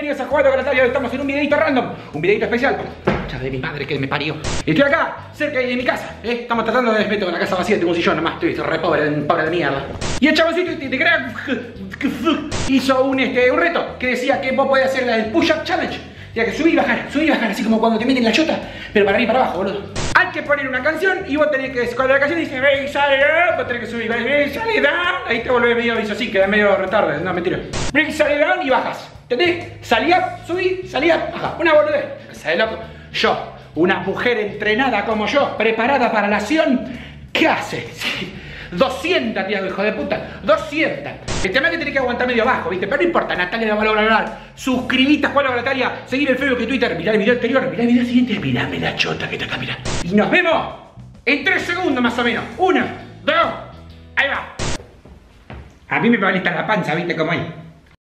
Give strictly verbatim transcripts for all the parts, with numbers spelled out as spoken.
bienvenidos a Jugando con Natalia. Hoy estamos en un videito random, un videito especial. Concha de mi madre que me parió. Estoy acá, cerca de mi casa, ¿eh? Estamos tratando de meter con la casa vacía, tengo un sillón nomás, estoy re pobre, pobre de mierda. Y el chaboncito este de crack hizo un, este, un reto que decía que vos podés hacer el push-up challenge. Tenía que subir y bajar, subir y bajar, así como cuando te meten la chota, pero para arriba y para abajo, boludo. Hay que poner una canción y vos tenés que, cuando la canción dice Ray sale down, vos tenés que subir, Ray sale down, ahí te volvés medio aviso así, queda medio retardo, no, mentira. Ray sale down y bajas, ¿entendés? Salí up, subí, salí up, baja, una boludez. ¿Sabes, loco? Yo, una mujer entrenada como yo, preparada para la acción, ¿qué hace? Sí. doscientas, tío, hijo de puta, doscientas. El tema es que tenés que aguantar medio abajo, ¿viste? Pero no importa, Natalia va a lograr. Suscribite a Juan Natalia, seguir el Facebook y Twitter, mirá el video anterior, mirá el video siguiente, mirame la chota que está acá, mirá. Y nos vemos en tres segundos más o menos. Uno, dos, ahí va. A mí me va a listar la panza, ¿viste cómo hay?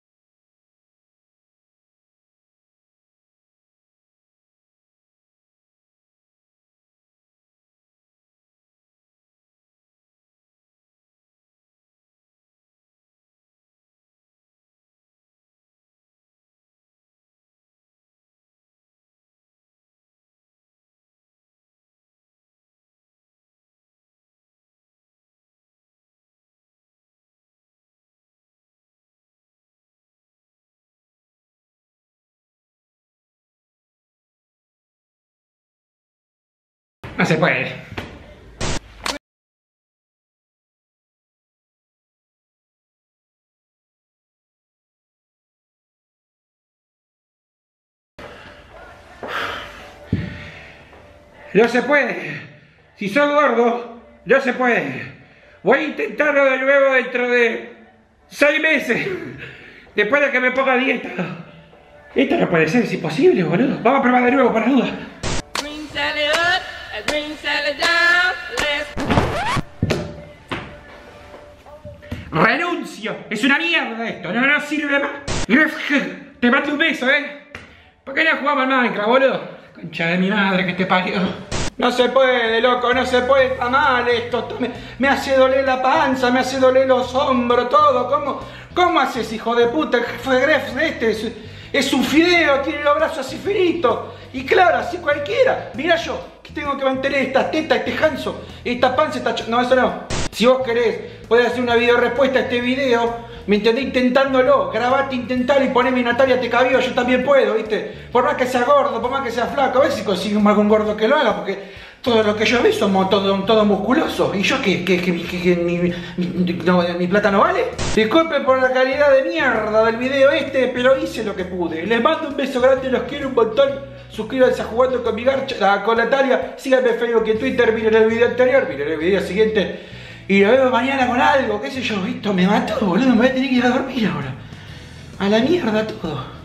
No se puede. No se puede. Si sos gordo, no se puede. Voy a intentarlo de nuevo dentro de seis meses. Después de que me ponga dieta. Esto no puede ser, es imposible, boludo. Vamos a probar de nuevo para duda. Renuncio. Es una mierda esto. No, no sirve más. Te mando un beso, ¿eh? ¿Por qué no jugamos al Minecraft, boludo? Concha de mi madre que te parió. No se puede, loco, no se puede. Está mal esto. Me, me hace doler la panza, me hace doler los hombros, todo. ¿Cómo, cómo haces, hijo de puta? El jefe de Gref de este es, es un fideo, tiene los brazos así finitos. Y claro, así cualquiera. Mirá yo, que tengo que mantener esta teta, este janso, esta panza, esta... No, eso no. Si vos querés, podés hacer una video respuesta a este video, ¿me entendés? Intentándolo, grabate, intentalo y poneme Natalia te cabió, yo también puedo, ¿viste? Por más que sea gordo, por más que sea flaco, a ver si consigo algún gordo que lo haga, porque todo lo que yo vi somos todos todo musculosos. ¿Y yo qué? ¿Qué, qué, qué, qué mi, mi, no, mi plata no vale? Disculpen por la calidad de mierda del video este, pero hice lo que pude. Les mando un beso grande, los quiero un montón. Suscríbanse a Jugando con mi garcha, con Natalia, síganme en Facebook y en Twitter, miren el video anterior, miren el video siguiente. Y nos vemos mañana con algo, qué sé yo, esto me mató, boludo, me voy a tener que ir a dormir ahora. A la mierda todo.